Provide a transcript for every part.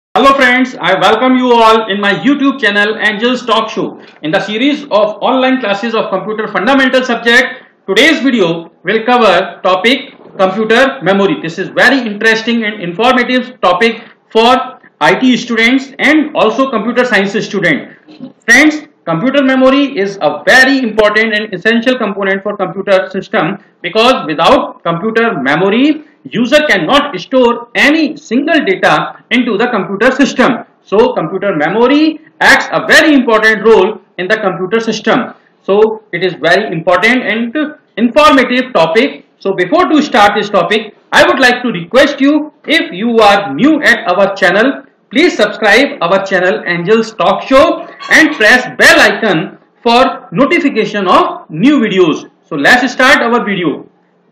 Hello friends, I welcome you all in my YouTube channel Angels Talk Show. In the series of online classes of computer fundamental subject, today's video will cover topic computer memory. This is very interesting and informative topic for IT students and also computer science students. Friends, computer memory is a very important and essential component for computer system because without computer memory, user cannot store any single data into the computer system. So computer memory acts a very important role in the computer system. So it is very important and informative topic. So before to start this topic, I would like to request you, if you are new at our channel, please subscribe our channel Angels Talk Show and press bell icon for notification of new videos. So let's start our video.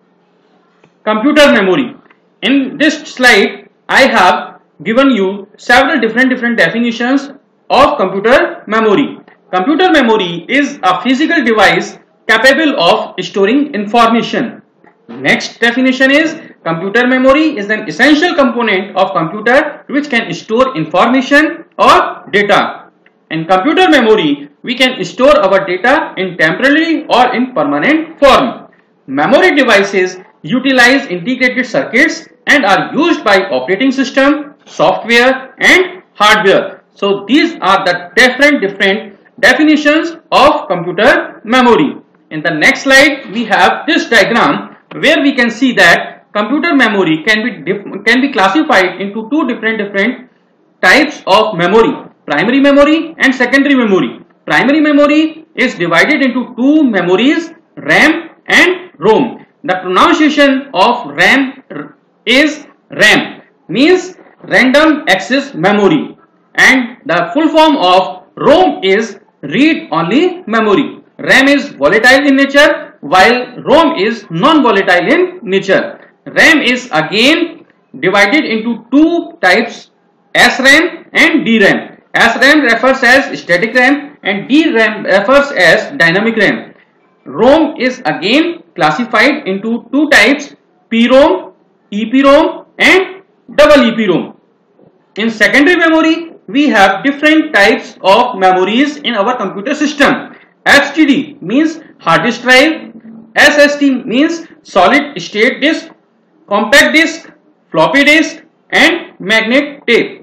Computer memory. In this slide, I have given you several different definitions of computer memory. Computer memory is a physical device capable of storing information. Next definition is computer memory is an essential component of computer which can store information or data. In computer memory, we can store our data in temporary or in permanent form. Memory devices utilize integrated circuits and are used by operating system, software and hardware. So these are the different definitions of computer memory. In the next slide, we have this diagram where we can see that computer memory can be classified into two different types of memory: primary memory and secondary memory. Primary memory is divided into two memories, RAM and ROM. The pronunciation of RAM is RAM, means random access memory, and the full form of ROM is read only memory. RAM is volatile in nature while ROM is non-volatile in nature. RAM is again divided into two types, SRAM and DRAM. SRAM refers as static RAM and DRAM refers as dynamic RAM. ROM is again classified into two types, PROM, EPROM and double EPROM. In secondary memory, we have different types of memories in our computer system. HDD means hard disk drive, SSD means solid state disk, compact disk, floppy disk and magnet tape.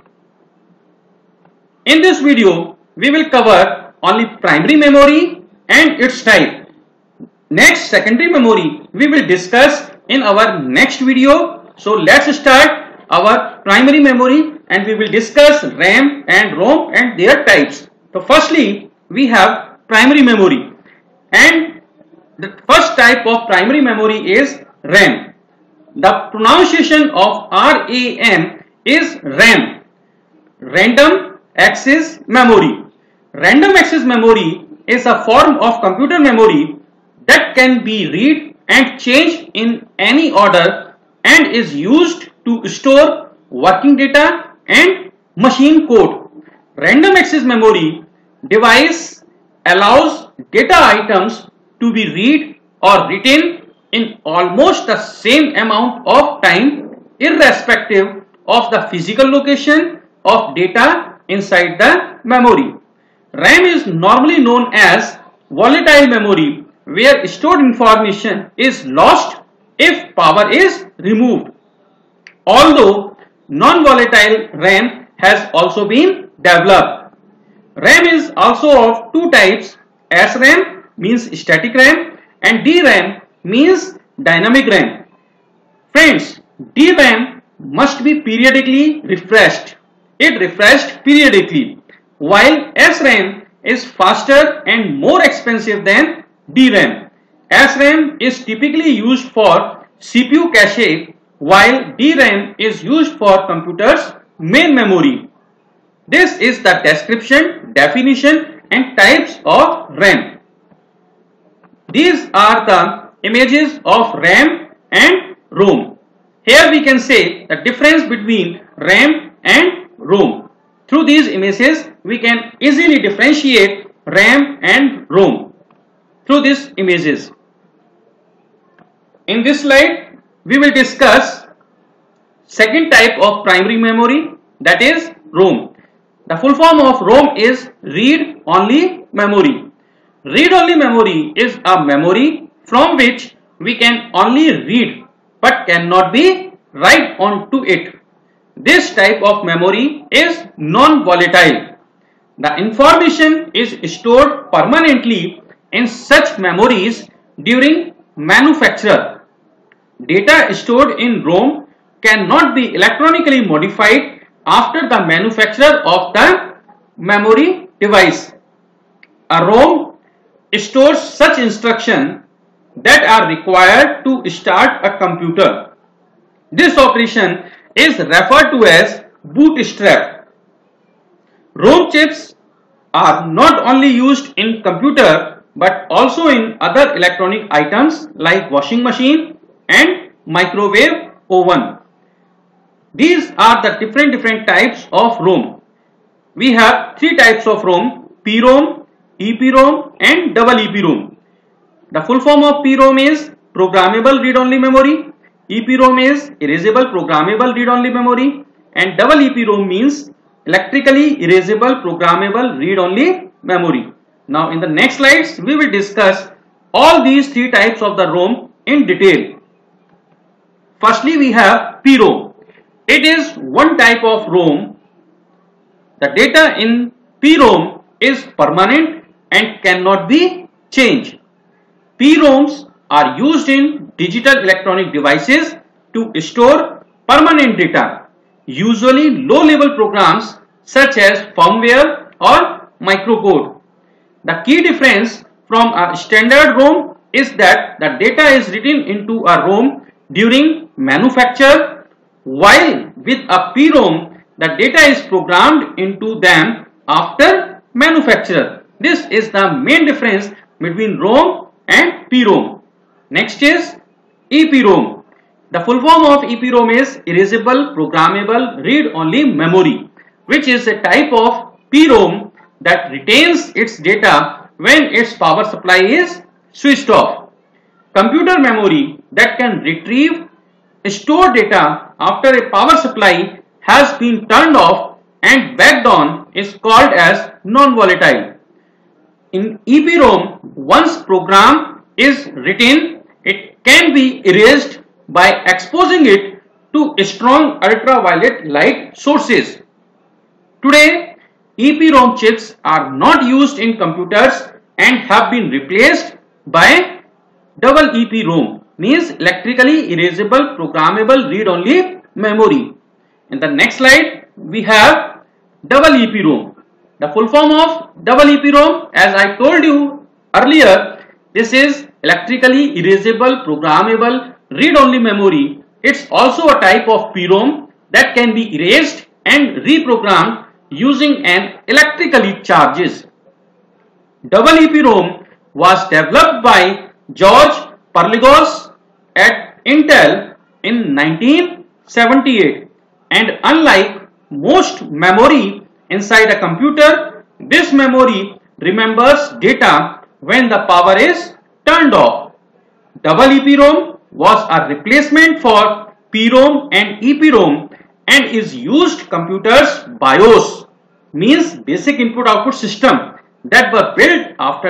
In this video, we will cover only primary memory and its type. Next, secondary memory we will discuss in our next video. So let's start our primary memory and we will discuss RAM and ROM and their types. So firstly, we have primary memory, and the first type of primary memory is RAM. The pronunciation of RAM is RAM, random access memory. Random access memory is a form of computer memory that can be read and changed in any order and is used to store working data and machine code. Random access memory device allows data items to be read or written in almost the same amount of time irrespective of the physical location of data inside the memory. RAM is normally known as volatile memory, where stored information is lost if power is removed. Although non-volatile RAM has also been developed. RAM is also of two types, SRAM means static RAM and DRAM means dynamic RAM. Friends, DRAM must be periodically refreshed. It refreshed periodically, while SRAM is faster and more expensive than DRAM. SRAM is typically used for CPU cache while DRAM is used for computer's main memory. This is the description, definition and types of RAM. These are the images of RAM and ROM. Here we can say the difference between RAM and ROM. Through these images, we can easily differentiate RAM and ROM through these images. In this slide, we will discuss second type of primary memory, that is ROM. The full form of ROM is read-only memory. Read-only memory is a memory from which we can only read but cannot be write onto it. This type of memory is non-volatile. The information is stored permanently in such memories during manufacture. Data stored in ROM cannot be electronically modified after the manufacture of the memory device. A ROM stores such instructions that are required to start a computer. This operation is referred to as bootstrap. ROM chips are not only used in computer but also in other electronic items like washing machine and microwave oven. These are the different types of ROM. We have three types of ROM: PROM, EPROM and double EPROM. The full form of PROM is programmable read-only memory, EPROM is erasable programmable read-only memory, and double EPROM means electrically erasable programmable read-only memory. Now in the next slides we will discuss all these three types of the ROM in detail. Firstly we have PROM. It is one type of ROM. The data in PROM is permanent and cannot be changed. PROMs are used in digital electronic devices to store permanent data, usually low-level programs such as firmware or microcode. The key difference from a standard ROM is that the data is written into a ROM during manufacture, while with a PROM the data is programmed into them after manufacture. This is the main difference between ROM and PROM. Next is EPROM. The full form of EPROM is erasable programmable read-only memory, which is a type of PROM that retains its data when its power supply is switched off. Computer memory that can retrieve stored data after a power supply has been turned off and backed on is called as non-volatile. In EPROM, once program is written, it can be erased by exposing it to strong ultraviolet light sources. Today, EPROM chips are not used in computers and have been replaced by double EPROM, means electrically erasable programmable read-only memory. In the next slide, we have double EPROM. The full form of double EPROM, as I told you earlier, this is electrically erasable programmable read-only memory. It's also a type of PROM that can be erased and reprogrammed using an electrically charges. Double EPROM was developed by George Perligos at Intel in 1978, and unlike most memory inside a computer, this memory remembers data when the power is turned off. Double EPROM was a replacement for PROM and EPROM and is used computers BIOS, means basic input output system, that were built after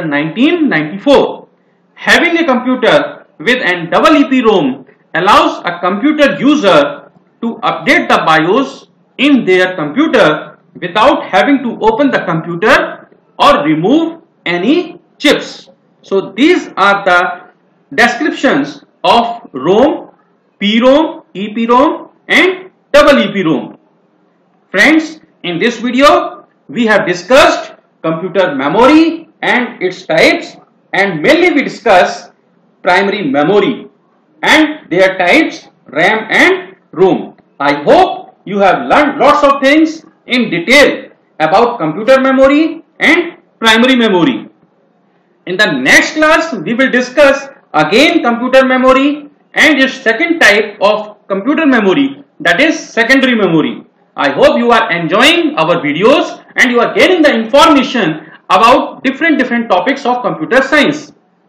1994. Having a computer with a double EPROM allows a computer user to update the BIOS in their computer without having to open the computer or remove any chips. So these are the descriptions of ROM, PROM, EPROM and double EPROM. Friends, in this video we have discussed computer memory and its types, and mainly we discuss primary memory and their types RAM and ROM. I hope you have learned lots of things in detail about computer memory and primary memory. In the next class we will discuss again computer memory and its second type of computer memory, that is secondary memory. I hope you are enjoying our videos and you are getting the information about different topics of computer science.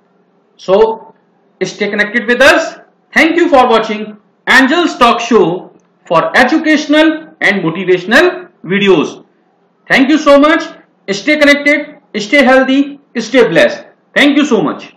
So stay connected with us. Thank you for watching Angel's Talk Show for educational and motivational videos. Thank you so much. Stay connected, stay healthy, stay blessed. Thank you so much.